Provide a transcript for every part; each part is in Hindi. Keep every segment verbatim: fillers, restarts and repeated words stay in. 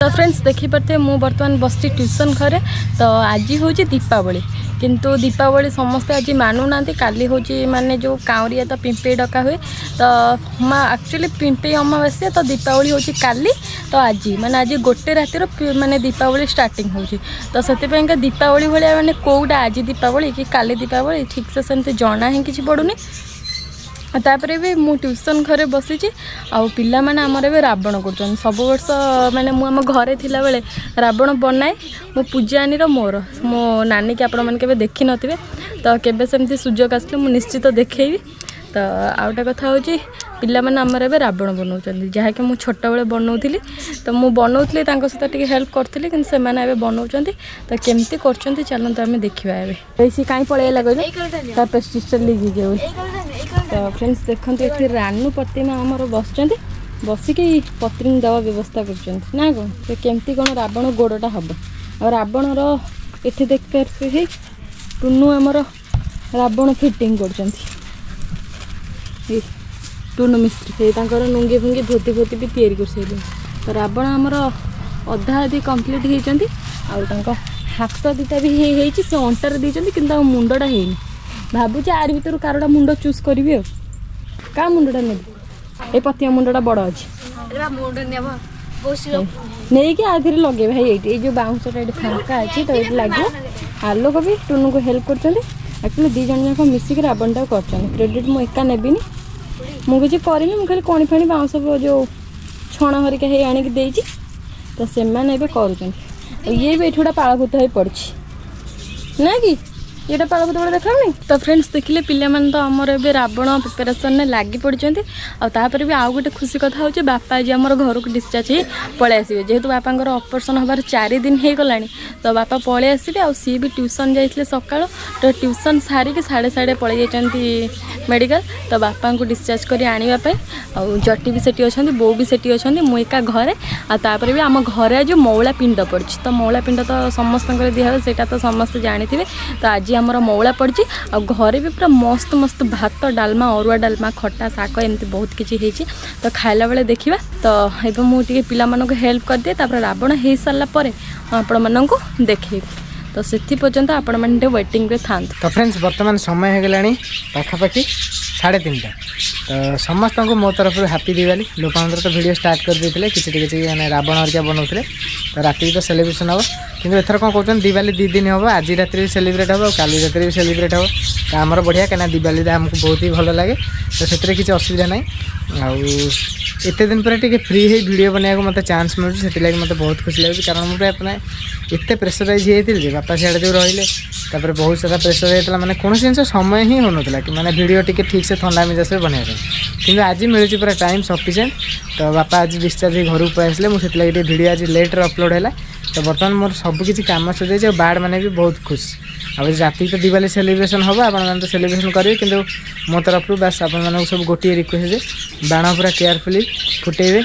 तो फ्रेंड्स देखी पारे मु बर्तमान बसची ट्यूशन घरे। तो आज हूँ दीपावली किंतु दीपावली समस्ते आज मानु ना काली हूँ माने जो काउरिया तो पिंपे डका हुए तो माँ एक्चुअली पिंपे अमावास्या तो दीपावली हूँ काली। तो आज माने आज गोटे रातिर माने दीपावली स्टार्टिंग हो तो से दीपावली भाया माने कौटा आज दीपावली कि काली दीपावली ठीक से सेमती जना ही किसी पड़ूनी। तापर भी मु ट्यूशन घरे बसी आउ पिला माने हमर भी रावण कर सब वर्ष माने मु आम घरे थिला बेले रावण बनाए मो पूजानी रो मोर मो नानी के आपण मन के देखि नथिबे तो केबे सेमती सुजोग आसले मु निश्चित देखेबी। तो आउटा कथा होची पिला माने हमर एबे रावण बनाउछन जहा कि मु छोट बेले बनाउथिली तो मु बनाउथली तांको सहित टिके हेल्प करथिली कि से माने एबे बनाउछन तो केमती करछन चलन तो हमें देखिबा एबे ऐसी काई पळे लागो ता पेस्टिसाइड लिखि जे। तो फ्रेंड्स देखते ये रानू प्रतिमा आमर बस बसिकी पत्री दवा व्यवस्था कर ना कौन तो केमती कौन रावण गोड़टा हम और रावण ये देख पारे टुनु आमर रावण फिटिंग कर टुनु मिस्त्री से नुंगी फुंगी धोती फोती भी तैयारी कर सारे। तो रावण आमर अधा अधी कम्प्लीट होती हाथ दुटा भी से अंटार देते कि मुंडा है भावुचे आर भर कारटा मुंड चूज करी क्या मुंडा ने ये पतिया मुंडा बड़ अच्छी नहीं कि आधे लगे भाई ये जो बाउंसटा ये फांका अच्छी तो ये लगे आलोक भी टुनु को हेल्प कर एक्चुअली दी जन जाक मिसिक रावणटा कर क्रेडिट मुझे एका नेबिनी मुझे करी मुझे कणी फाणी बाउंस जो छण हरिका है आणिक देती तो से कर ये भी ये पालभूत हो पड़ी ना कि ये पालभूत बड़ा देखा नहीं। तो फ्रेंड्स देखिले पिले मन तो आमर ए रावण प्रिपेरेसन में लगी पड़ते आउे भी आउ गोटे खुशी कथा हो बापा आज आम घर को डिस्चार्ज हो पलि आसवे जेहेतु बापांर ऑपरेशन हबार चार दिन हो गला तो बापा पलि आसवे आ सी भी ट्यूशन जाइए सकाल तो ट्यूशन सारिक साढ़े साढ़े पलि जाइए मेडिकल तो बापा को डिस्चार्ज कर आने जटी भी सेठी अच्छा बो भी सेठी अच्छा मु एका घरे आपर भी आम घरे आज मौला पिंड पड़ी तो मौला पिंड तो समस्त दिहे से तो समस्त जानी थे। तो आज आमर मौला पड़ी आ घरे भी पूरा मस्त मस्त भात डालमा अरुआ डालमा खटा शाग एमती बहुत किसी तो खाइला बेले देखा। तो ये मुझे पिला हेल्प कर दिए तापर रावण हो सारापर आपण मानक देखे तो से पर्यंत आपण मैंने वेटिंग रे था। तो फ्रेंड्स बर्तमान समय हो गला पाखापाखि साढ़े तीन टा तो समस्त को मो तरफ हैप्पी दिवाली लोक तो वीडियो स्टार्ट कर देते किसी किसी मैंने रावण हरिका बनाते तो राति तो सेलिब्रेशन हम कि एथर कौन कहते दिवाली दी दिन हम आज रात भी सेलिब्रेट हम काली रात भी सेलिब्रेट हम तो आमर बढ़िया कहीं दिवाली आमको बहुत ही भल लगे तो से किसी असुविधा ना आत दिन पर टे फ्री है वीडियो बनाया मत चांस मिलूँ से मत बहुत खुशी लगे कारण मुझे अपने एत प्रेसराइज होती बापा सियाड़े जो रही बहुत सारा प्रेसर होता मैंने कौन जिन समय ही हो ना कि मैंने वीडियो टी ठीक से ठंडा मिजाज से बनवाई कि आज मिलूँ पूरा टाइम सफिसीयंट। तो बापा आज डिस्चार्ज घर को पलि आसे मुझे वीडियो आज लेट्रे अपलोड है तो बर्तमान मोर सबकि कम सजाई बाड़ मैंने भी बहुत खुश अब राति तो दिवाली सेलिब्रेशन हम आप तो सेलिब्रेशन करेंगे कि मो तरफ बास आप सब गोटे रिक्वेस्ट बाण पूरा केयरफुली फुटेबे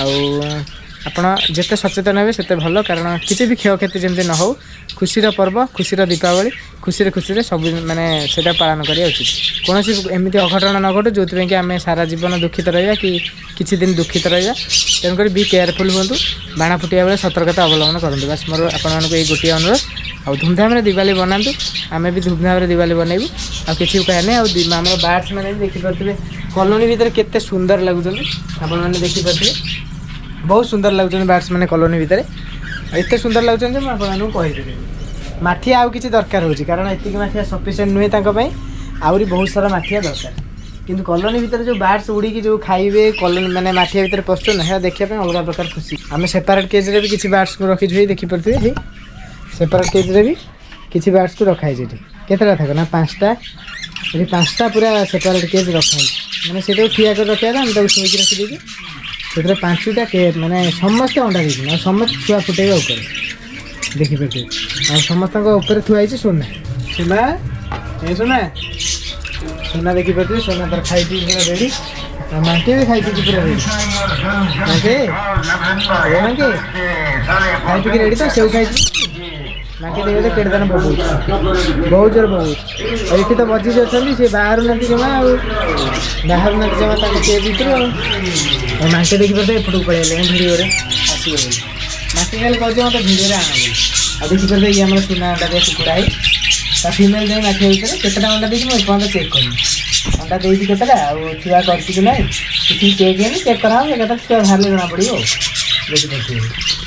आपण जिते सचेतन हे से भल कारण किसी भी क्षयक्षति जमी न हो खुशीर पर्व खुशीर दीपावली खुशी खुशी सब माने से पालन करिया उचित कौन एमती अघटन न घटू जो कि आम सारा जीवन दुखित रहा कि किसी दिन दुखित रहा तेणुक बी केयरफुल हूँ बाण फुटिया बेले सतर्कता अवलम्बन करूँ बस मोर आपको ये गोटे अनुरोध आ धूमधाम दिवाली बनातु आम भी धूमधाम दिवाली बनइबू आ किसी कहने आम बार्ड्स मैंने देखिपे कॉलोनी भितर केते सुंदर लगुच आपने देखिपे बहुत सुंदर लगुच बार्ड्स मैंने कॉलोनी भितर एत सुंदर लगुच मुझे कहीदेवी माठिया आउ किसी दरकार हो कारण एतिक माठिया सफिसीयंट नुहे आहरी बहुत सारा माठिया दरकार किंतु कॉलोनी भितर जो बार्ड्स उड़ी जो खाइबे कॉलोनी मैंने माठिया भितर पशुन है देखा अलग प्रकार खुशी आम सेपरेट केज रे भी किसी बार्ड्स को रखी हुई देखिपे सेपरेट केज रे भी किसी बार्ड्स को रखाई केतटा था ना पाँचटा ये पाँचटा पूरा सेपरेट केज रखाई मैंने से ठिया कर रखा था आम शोक रखीदे से पांचटा के मैंने समस्त अंडा देती समस्त छुआ फुटेगा ऊपर देखिपे आ समस्त थुआई सोना सोना ये सोना सोना देखिपे सोना तर खाई पूरा रेडी मांके भी खाई पूरा रेडी मांके मांके खाई पी रेडी तो सेव खाई मांके देखते केटे दिन बहुत बहुत जोर बहुत और ये तो बजी अच्छा सी बाहर ना जमा बाहर ना जमा के भर मांके देखिपे एपटू पड़े भिडियो आसगले फीमेल कहते मत भिडियो आना बोली आ देखिए ये आम सुना अंडा दिया कुकुड़ा है ता फीमेल जाए माठिया भितर केतटा अंडा देती मुझे एपर्त चेक करनी अंडा देती केतटा आ छुआ करती कि ना किसी चेक है चेक करा एक छुआ बाहर जना पड़ो देखिए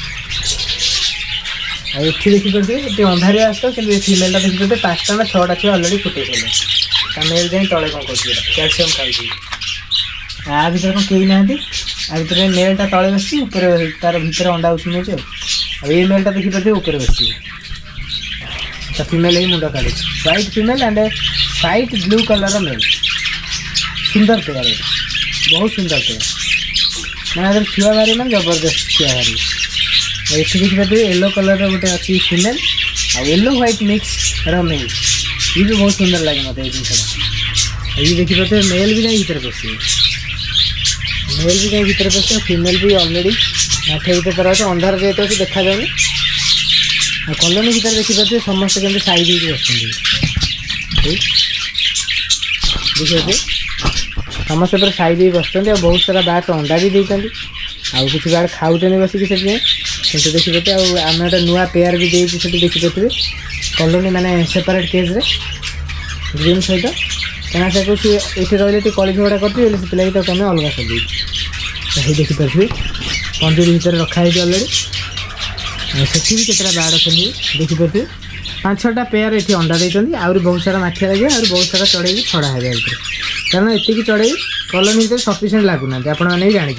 ये देखिपे ये अंधारिया आस कि फिमेलटा देखिए पाँचटा ना छटा छुआ अलरेडी फुटे सारे मेल जाए तले कौन कर कैल्सीयम खाई आ भर कौन कहीं ना आ भर मेलटा तले बस तार भर अंडा उछुन ये मेलटा देखिपे ऊपर बस तो फिमेल ही मुंड काढ़ी white female and white blue colour male सुंदर पेयर बहुत सुंदर पेयर मैंने अगर छुआ बाहरी मैंने जबरदस्त छुआ बाहरी ये देखिए येलो कलर गोटे अच्छी फिमेल आ येलो व्हाइट मिक्स मेल ये भी बहुत सुंदर लगे मत जिनसा ये देखिए मेल भी जाए भर पशे मेल भी जाए भर पशे फिमेल भी ऑलरेडी माठे भर तरह अच्छे अंधार जेहतु अच्छे देखा जाए कॉलोनी भर देखिए समस्त केमती साइज हो बस देखिए समस्त पूरा साइज हो बस बहुत सारा बैट अंडा भी देते आउ कि बैट खाऊँ बसिक से कितु देखिए आम गोटे नुआ पेयर भी देती देखिपे कॉलोनी माने सेपरेट केज रे ग्रीन सहित क्या से ये रही कली झगड़ा करती लगे तो कमें अलग कर दी देखिपे पंजूरी भितर रखाई अलरेडी से भी केतटा बैड अच्छे देखिपे पाँच छटा पेयर ये अंडा देती आहरी बहुत सारा माठिया लगे आहरी बहुत सारा चढ़े छड़ा है कारण एतिक चढ़े कॉलोनी भर सफिसीयंट लगुना आपण मैंने जानी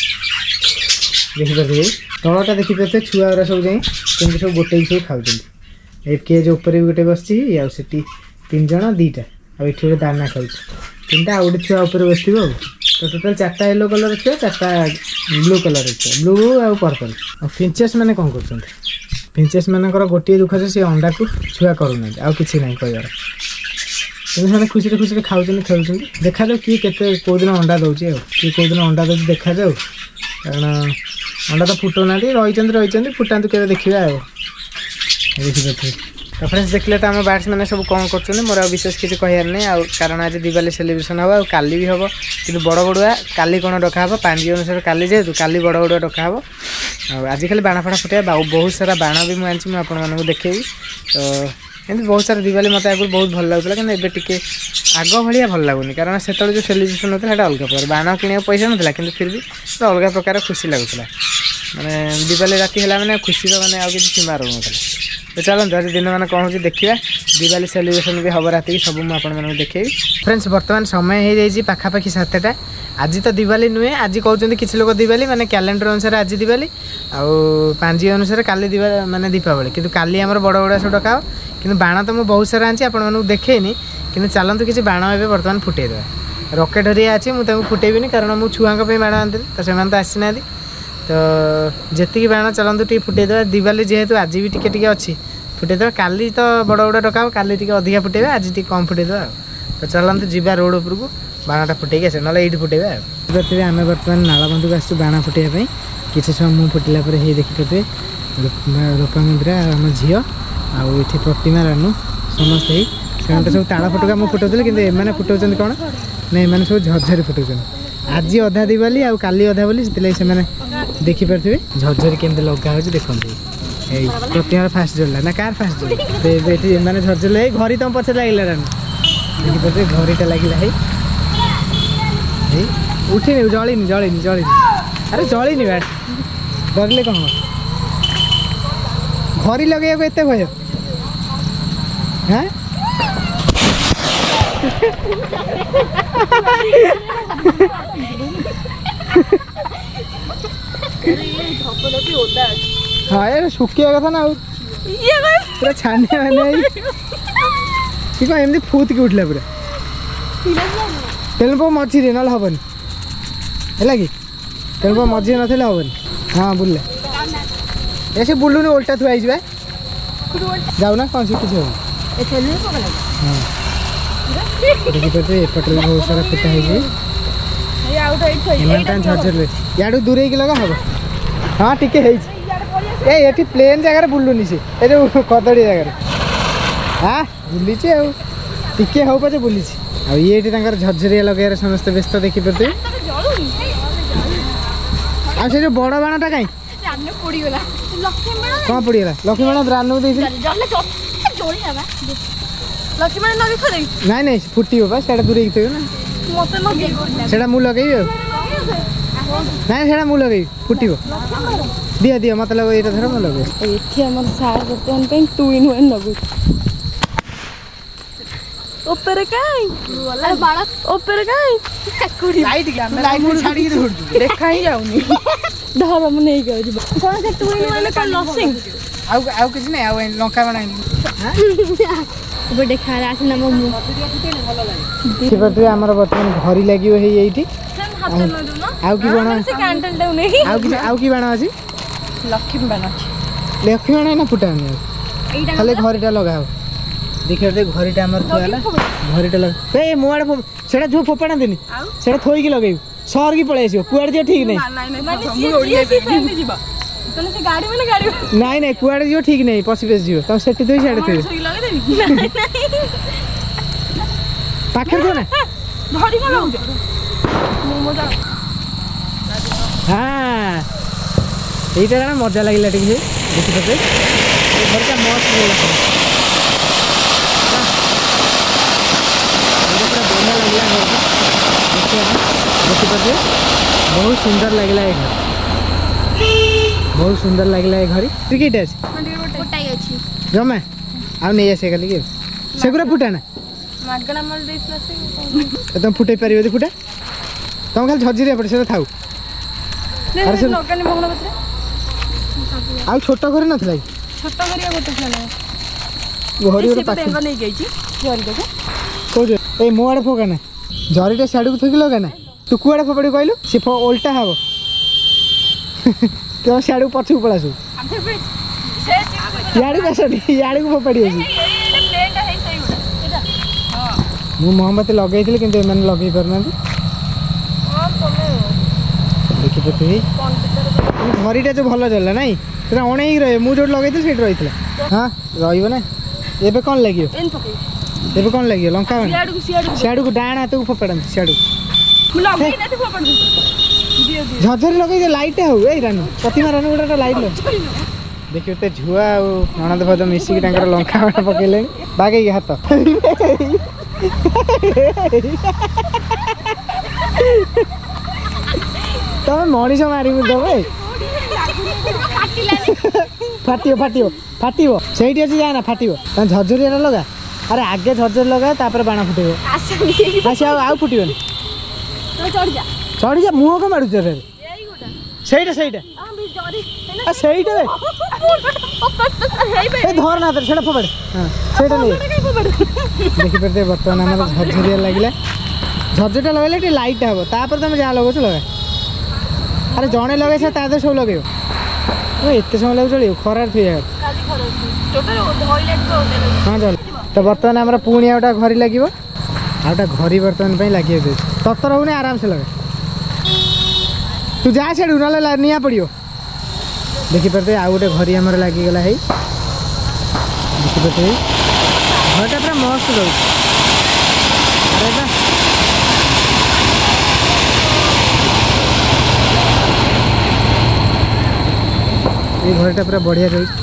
देखिपे तलटा देखिपे छुआ गुरा सब जाए कमी सब गोटे सब खाऊँ ए केज उपर भी गोटे बस तीन जन दीटा आ ये दाना खाऊ तीन टा गोटे छुआ उपर बस तो टोटाल चार्टा येलो कलर छुआ चार्टा ब्लू कलर छुआ ब्लू आ पर्पल आ फिंचेस मैंने कौन कर फिंचेस मानकर गोटे दुख से अंडा को छुआ करूना आउ कि ना कहार कि खुशी खुशी खाऊँ खेलुं देखा जाऊ किए के कौ दिन अंडा दूसरी किए कौ दिन अंडा दूसरी देखा जाऊ कारण अंडा तो फुटाऊना रही रही फुटा के देखा आ देखिए तो फ्रेंड्स देखले तो आम बैट्स मैंने सब कौन कर मोर विशेष किसी कहार नहीं आ कारण आज दिवाली सेलिब्रेशन हम आ काली भी हम कि बड़ बड़ुआ काली कौन डका पांजी अनुसार काली जेहतु काली बड़ बड़ुआ डका आज खाली बाण फाण फुटे बहुत सारा बाण भी मुझे मुझे देखेबी तो एमती बहुत सारा दिवाली मत आगे बहुत भल लगुला कि एबे टिके आग भाया भल लगुनि कारण से जो सेलिब्रेशन होता है अलग प्रकार बाण किना पैसा नाला कि फिर भी अलग प्रकार खुशी लगुला माने दिवाली राति है मैंने खुशी मैंने आगे सीमा रोक तो चलते आज दिन मान कौन हो देखा दिवाली सेलिब्रेशन भी हम राति सब मुझे देखेबी फ्रेंड्स बर्तमान समय हो जाए पाखापाखि सातटा आज तो दिवाली नुहे आज कहते किसी लोग दिवाली माने कैलेंडर अनुसार आज दिवाली आउ पांजी अनुसार काली दिवाली माने दीपावली किंतु काली आमर बड़ बड़ा सब डका कि बाण तो मुझे बहुत सारा आनी आपको देखेनी कि चलतु किसी बाण ए बर्तमान फुटेदेवा रकेट हरिया अच्छी मुझे फुटेबी कारण मुझे छुआ बाण आनी तो से तो आसीना तो जी बाण चलतु टे फुटेदेवा दिवाली जेहेतु आज भी टिके टिके अच्छी फुटेदेवा काली तो बड़ बड़ा डका काली टिके अधिका फुटेबा आज टी कम फुटेदेवा तो चलतु जीवा रोड उपरकू बाणटा फुटेक आस ना ये फुटेबा देखिए आम बर्तमान नालबंध को आसू बाण फुटेबा किसी समय मुँह फुटिला देखिपे रूपा मंदिरा आम झील आउ प्रतिमा रानू समस्ते ही सब ताड़ फटका मुझे फुटाऊे कि एम फुटाऊँ कौन ना एम सब झरझरी फुटाऊँ आज अधा दिवाली आउ काली अधा बोली से देखिपे झरझरी केमती लगा हो देखते प्रतिमा फास्ट जोड़ा ना कार फास्ट जोड़ा मैंने झरझरी घरी तुम पचे लगे रानू देखिपे घरीटा लगे है उठिनी जलिनी जलिनी जलिनी अरे जलिनी बैट डरले कौन घरी लगे एत भय हाँ हाँ यार शुकिया कथा ना पूरा छाने मैंने ठीक है एमती फूत की उठला पूरा तेल मझी ना हेनी है कि तेल मझी ना हेनी हाँ बुले ऐसे बुलूनी उल्टा थुआ जाऊना कौन सी किसी हाँ देखिए एपटे बहुत सारा फुटा है झरझर याडू दूरे की लगा हम हाँ टिके ये प्लेन जगार बुलूनी से जो कदड़ी जगार हाँ बुली टिके हो पचे बुली आ ये झरझरिया लगे समस्त व्यस्त देखिपे आ से जो बड़ बाणटा कहीं कौन पड़ीगला लक्ष्मी बाण रानू दे ଲକ୍ଷ୍ମୀ ନଗେଇ ଖୋଦେଇ ନାଇଁ ନାଇଁ ଫୁଟିବ ବା ସେଇଟା ଦୂରେଇକି ଥିବ ନା ମତେ ନଗେଇ ସେଇଟା ମୁଁ ଲଗେଇବି ଆଉ ନାଇଁ ସେଇଟା ମୁଁ ଲଗେଇବି ଫୁଟିବ ଦିଅ ଦିଅ ମତେ ଲଗେଇ ଏଇଟା ଧର ମୁଁ ଲଗେଇବି ଏଠି ଆମର ସାର୍ ବର୍ତ୍ତମାନ ପାଇଁ ଟୁ ଇନ୍ ୱାନ୍ ଲଗାଉଛି ଉପରେ କାଇଁ ଉପରେ କାଇଁ ଦେଖା ହିଁ ଯାଉନି ଧର ମୁଁ ନେଇକି ଯାଉଛି କଣ ସେ ଟୁ ଇନ୍ ୱାନ୍ କଣ ଲସିଂ ଆଉ ଆଉ କିଛି ନାହିଁ ଆଉ ଲଙ୍କା ବାଣ ଏବେ ଦେଖା ଆସିନା ମୋ ମୁହଁ ସେପଟେ ଆମର ବର୍ତ୍ତମାନ ଘରି ଲାଗିବ ହେଇ ଏଇଠି ଆଉ କି ବାଣ ଆଉ କି ଆଉ କି ବାଣ ଅଛି ଲକ୍ଷ୍ମୀ ବାଣ ଅଛି ଲକ୍ଷ୍ମୀ ବାଣ ନା ଫୁଟା ଖାଲି ଘରିଟା ଲଗା ହବ ଦେଖିବା ଘରିଟା ଆମର ଥୁଆ ହେଲା ଘରିଟା ଲଗା ଏ ମୋ ଆଡ଼େ ସେଇଟା ଯୋଉ ଫୋପାଡ଼ନ୍ତିନି ସେଇଟା ଥୋଇକି ଲଗେଇବୁ ସହରକି ପଳେଇ ଆସିବ କୁଆଡ଼େ ଯିବ ଠିକ ନାହିଁ ନାଇଁ ନାଇଁ କୁଆଡ଼େ ଯିବ ଠିକ ନାହିଁ ପଶି ପଶି ଯିବ ତମେ ସେଠି ଥୋଇ ସିଆଡ଼େ ଥୋଇବ ପାଖରେ ଥିବ ନା ହଁ এইটা জানা মজা লাগিলা টিকে ଦେଖିପାରୁଛେ এই ঘরটা মস্ত লাগলা এটা পুরা বঢ়িয়া লাগিলা ঘরটা ଦେଖିବା ଦେଖିପାରୁଛେ ବହୁତ ସୁନ୍ଦର ଲାଗିଲା ଏ ଘର ବହୁତ ସୁନ୍ଦର ଲାଗିଲା ଏ ଘର ଟିକେଟ ଅଛି ଗୋଟାଇ ଅଛି ଜମା ଆଉ ନେଇ ଆସିବା କାଲି କି ସେଗୁରା ଫୁଟା ନା ମାଗଣା ମଲ ଦେଇଥିଲା ସେ ତମେ ଫୁଟେଇ ପାରିବ ଯଦି ଫୁଟା ତମେ ଖାଲି ଝଝିରିଆ ପଡେ ସେଟା ଥାଉ ଲଗାନି ମୋହନ କତିରେ ଆଉ ଛୋଟ ଘରେ ନଥିଲା କି ଛୋଟ ଘରିଆ ଗୋଟେ ଥିଲା ଘରି ଗୋଟେ ପାଖ ବେଙ୍ଗ ନେଇକି ଆଇଛି ଜରି ଦେଖ କୋଉ ଏଇ ମୋ ଆଡ଼େ ଫୋକା ନା ଜରିଟା ସିଆଡ଼କୁ ଥୋଇକି ଲଗା ନା ତୁ କୁଆଡ଼େ ଫୋପାଡ଼ି କହିଲୁ ସେ ଓଲଟା ହବ ତମ ସିଆଡ଼କୁ ପଛକୁ ପଳା ସବୁ ଇଆଡ଼କୁ ଆସନି ଇଆଡ଼କୁ ଫୋପାଡ଼ି ଅଛି ମୁଁ ମହମବତୀ ଲଗେଇଥିଲି କିନ୍ତୁ ଏମାନେ ଲଗେଇ ପାରୁନାହାନ୍ତି ଦେଖିପାରୁଥିବି ଘରିଟା ଯୋଉ ଭଲ ଚାଲିଲା ନାଇଁ ସେଟା ଅଣେଇକି ରହିବ ମୁଁ ଯୋଉଠି ଲଗେଇଥିଲି ସେଇଠି ରହିଥିଲା ହଁ ରହିବ ନା ଏବେ କ'ଣ ଲାଗିବ ଏବେ କ'ଣ ଲାଗିବ ଲଙ୍କା ସିଆଡ଼କୁ ଡାହାଣ ହାତକୁ ଫୋପାଡ଼ନ୍ତି ସିଆଡ଼କୁ ଝରଝରି ଲଗେଇ ଲାଇଟ୍ଟା ହଉ ଏଇ ରାନୁ ପ୍ରତିମା ରାନୁ ଗୋଟେ ଲାଇଟ୍ ଦେଖିବ ତ ଝୁଆ ଆଉ ନଣନ୍ଦ ଫଦ ମିଶିକି ତାଙ୍କର ଲଙ୍କା ବାଣ ପକେଇଲେଣି ବାଗେଇକି ହାତ ତମେ ମଣିଷ ମାରିବୁ ତମେ ଫାଟିବ ଫାଟିବ ଫାଟିବ ସେଇଠି ଅଛି ଯା ନା ଫାଟିବ ତମେ ଝରଝରିଆଟା ଲଗା ଆରେ ଆଗେ ଝରଝରି ଲଗା ତାପରେ ବାଣ ଫୁଟେଇବ ଆସି ଆଉ ଆଉ ଫୁଟିବନି ଚଢିଯା ମୁହଁ କଣ ମାରୁଛ ସେଇଟା ସେଇଟା ସେଇଟା ଧର ନା ସେଇଟା ଫୋପାଡ଼େ ହଁ ସେଇଟା ନେଇ ଦେଖିପାରୁଥିବେ ବର୍ତ୍ତମାନ ଆମର ଝରଝରିଆ ଲାଗିଲା ଝରଝରିଟା ଲଗେଇଲେ ଟିକେ ଲାଇଟ୍ଟା ହବ ତାପରେ ତମେ ଯାହା ଲଗାଉଛ ଲଗା ଆରେ ଜଣେ ଲଗେଇଛ ତା ଦେହରେ ସବୁ ଲଗେଇବ ଏତେ ସମୟ ଲାଗୁ ଚଳିବ ଖରାରେ ଥୋଇବା ହଁ ଚଲ ତ ବର୍ତ୍ତମାନ ଆମର ପୁଣି ଆଉ ଗୋଟେ ଘରି ଲାଗିବ ଆଉ ଗୋଟେ ଘରି ବର୍ତ୍ତମାନ ପାଇଁ ଲାଗିବାକୁ ଯାଉଛି ତତର ହଉନି ଆରାମସେ ଲଗା ତୁ ଯା ଛାଡ଼ୁ ନହେଲେ ନିଆଁ ପଡ଼ିବ ଦେଖିପାରୁଥିବେ ଆଉ ଗୋଟେ ଘରି ଆମର ଲାଗିଗଲା ହେଇ ଦେଖିପାରୁଥିବେ ଘରଟା ପୁରା ମସ୍ତ ରହୁଛି ଆରେ ବା এই ঘরটা পুরা বঢ়িয়া রয়েছে